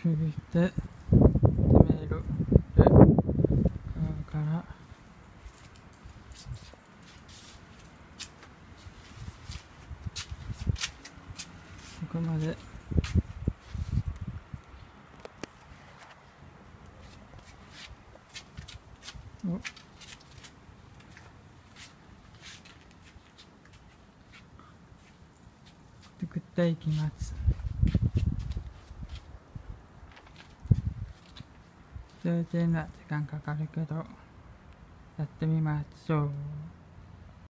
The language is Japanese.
くぐってメールでからここまでを作っていきます。数時間かかるけどやってみましょう。